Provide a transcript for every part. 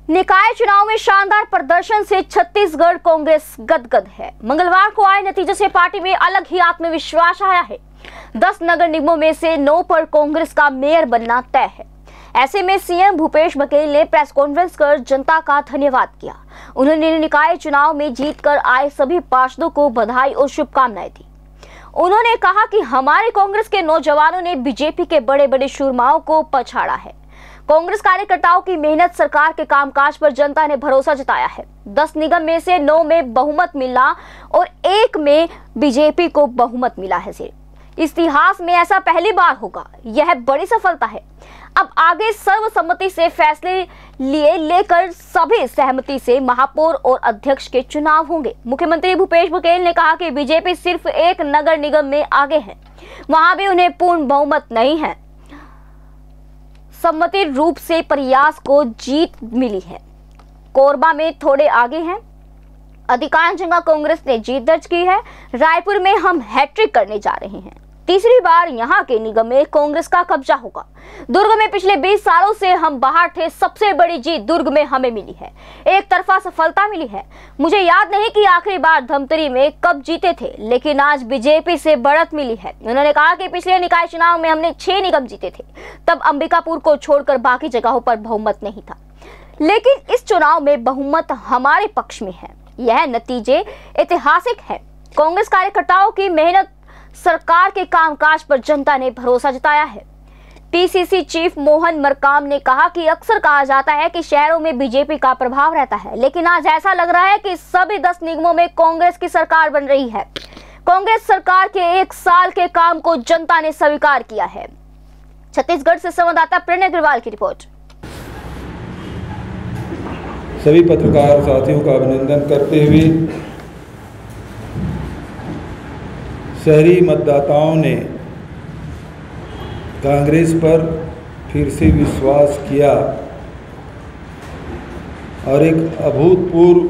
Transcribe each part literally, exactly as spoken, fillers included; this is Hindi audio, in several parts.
निकाय चुनाव में शानदार प्रदर्शन से छत्तीसगढ़ कांग्रेस गदगद है। मंगलवार को आए नतीजे से पार्टी में अलग ही आत्मविश्वास आया है। दस नगर निगमों में से नौ पर कांग्रेस का मेयर बनना तय है। ऐसे में सीएम भूपेश बघेल ने प्रेस कॉन्फ्रेंस कर जनता का धन्यवाद किया। उन्होंने निकाय चुनाव में जीतकर आए सभी पार्षदों को बधाई और शुभकामनाएं दी। उन्होंने कहा कि हमारे कांग्रेस के नौजवानों ने बीजेपी के बड़े बड़े सुरमाओं को पछाड़ा है। कांग्रेस कार्यकर्ताओं की मेहनत, सरकार के कामकाज पर जनता ने भरोसा जताया है। दस निगम में से नौ में बहुमत मिला और एक में बीजेपी को बहुमत मिला है। सिर्फ इतिहास में ऐसा पहली बार होगा। यह बड़ी सफलता है। अब आगे सर्वसम्मति से फैसले लिए लेकर सभी सहमति से महापौर और अध्यक्ष के चुनाव होंगे। मुख्यमंत्री भूपेश बघेल ने कहा कि बीजेपी सिर्फ एक नगर निगम में आगे है, वहां भी उन्हें पूर्ण बहुमत नहीं है। सम्मति रूप से प्रयास को जीत मिली है। कोरबा में थोड़े आगे हैं। अधिकांश जगह कांग्रेस ने जीत दर्ज की है। रायपुर में हम हैट्रिक करने जा रहे हैं। तीसरी बार यहां के निगम में कांग्रेस का कब्जा होगा। दुर्ग में पिछले बीस सालों से हम बाहर थे। सबसे बड़ी जीत दुर्ग में हमें मिली है। एक तरफा सफलता मिली है। मुझे याद नहीं कि आखिरी बार धमतरी में कब जीते थे, लेकिन आज बीजेपी से बढ़त मिली है। उन्होंने कहा कि पिछले निकाय चुनाव में हमने छह निगम जीते थे। तब अंबिकापुर को छोड़कर बाकी जगहों पर बहुमत नहीं था, लेकिन इस चुनाव में बहुमत हमारे पक्ष में है। यह नतीजे ऐतिहासिक है। कांग्रेस कार्यकर्ताओं की मेहनत, सरकार के कामकाज पर जनता ने भरोसा जताया है। पीसीसी चीफ मोहन मरकाम ने कहा कि अक्सर कहा जाता है कि शहरों में बीजेपी का प्रभाव रहता है, लेकिन आज ऐसा लग रहा है कि सभी दस निगमों में कांग्रेस की सरकार बन रही है। कांग्रेस सरकार के एक साल के काम को जनता ने स्वीकार किया है। छत्तीसगढ़ से संवाददाता प्रणय अग्रवाल की रिपोर्ट। सभी पत्रकार साथियों का अभिनंदन करते हुए शहरी मतदाताओं ने कांग्रेस पर फिर से विश्वास किया और एक अभूतपूर्व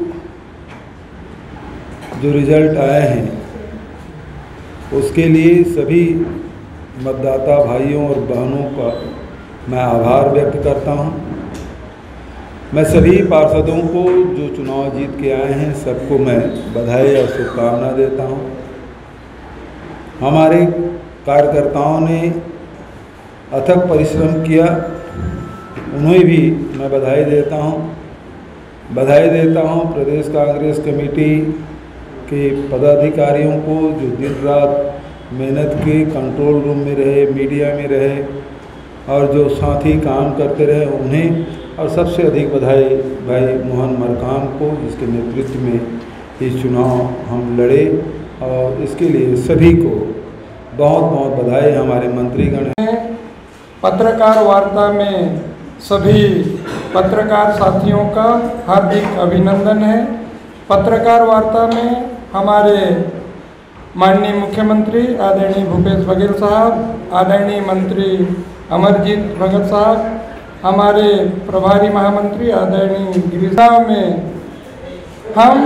जो रिजल्ट आए हैं उसके लिए सभी मतदाता भाइयों और बहनों का मैं आभार व्यक्त करता हूं। मैं सभी पार्षदों को जो चुनाव जीत के आए हैं सबको मैं बधाई और शुभकामना देता हूं। हमारे कार्यकर्ताओं ने अथक परिश्रम किया, उन्हें भी मैं बधाई देता हूं। बधाई देता हूं प्रदेश कांग्रेस कमेटी के पदाधिकारियों को जो दिन रात मेहनत के कंट्रोल रूम में रहे, मीडिया में रहे और जो साथी काम करते रहे उन्हें, और सबसे अधिक बधाई भाई मोहन मरकाम को जिसके नेतृत्व में ये चुनाव हम लड़े, और इसके लिए सभी को बहुत बहुत बधाई। हमारे मंत्रीगण पत्रकार वार्ता में सभी पत्रकार साथियों का हार्दिक अभिनंदन है। पत्रकार वार्ता में हमारे माननीय मुख्यमंत्री आदरणीय भूपेश बघेल साहब, आदरणीय मंत्री अमरजीत भगत साहब, हमारे प्रभारी महामंत्री आदरणीय गिरिजा में हम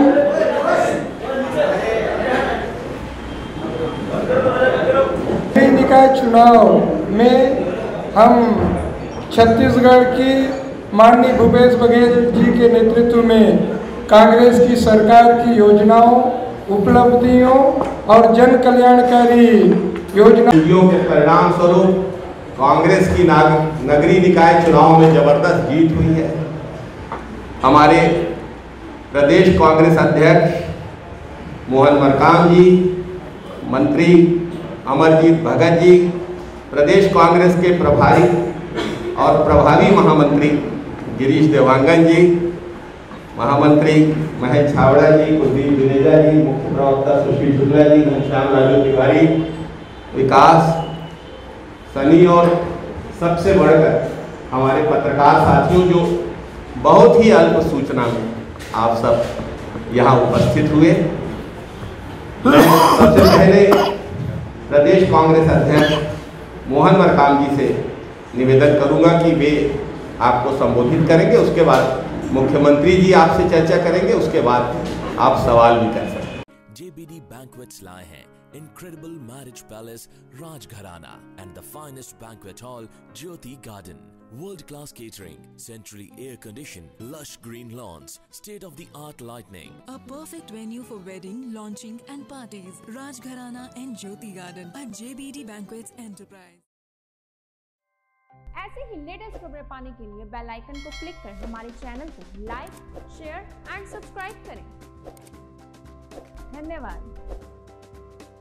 निकाय चुनाव में हम छत्तीसगढ़ की माननीय भूपेश बघेल जी के नेतृत्व में कांग्रेस की सरकार की योजनाओं, उपलब्धियों और जन कल्याणकारी योजनाओं के परिणाम स्वरूप कांग्रेस की नगरीय निकाय चुनाव में जबरदस्त जीत हुई है। हमारे प्रदेश कांग्रेस अध्यक्ष मोहन मरकाम जी, मंत्री अमरजीत भगत जी, प्रदेश कांग्रेस के प्रभारी और प्रभावी महामंत्री गिरीश देवांगन जी, महामंत्री महेश छावड़ा जी, कुलदीप जुनेजा जी, मुख्य प्रवक्ता सुशील शुक्ला जी, घनश्याम राजू तिवारी, विकास सनी और सबसे बढ़कर हमारे पत्रकार साथियों जो बहुत ही अल्प सूचना में आप सब यहाँ उपस्थित हुए। सबसे पहले प्रदेश कांग्रेस अध्यक्ष मोहन मरकाम जी से निवेदन करूंगा कि वे आपको संबोधित करेंगे। उसके बाद मुख्यमंत्री जी आपसे चर्चा करेंगे। उसके बाद आप सवाल भी कर सकते हैं। जेबीडी बैंक्वेट्स लाए हैं incredible marriage palace Rajgharana and the finest banquet hall Jyoti Garden World-class catering, centrally air-conditioned, lush green lawns, state-of-the-art lighting. A perfect venue for wedding, launching and parties. Rajgharana and Jyoti Garden at J B D Banquets Enterprise. ऐसे ही लेटेस्ट खबरें पाने के लिए बेल आइकन को क्लिक कर हमारे चैनल को लाइक, शेयर एंड सब्सक्राइब करें। धन्यवाद।